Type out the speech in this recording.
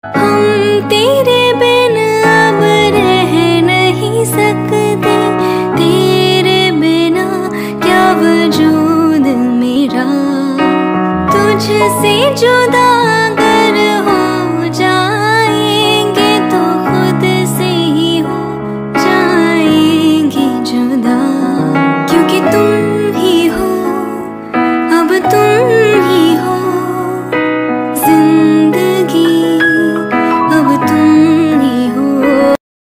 हम तेरे बिन अब रह नहीं सकते, तेरे बिना क्या वजूद मेरा, तुझसे जुदा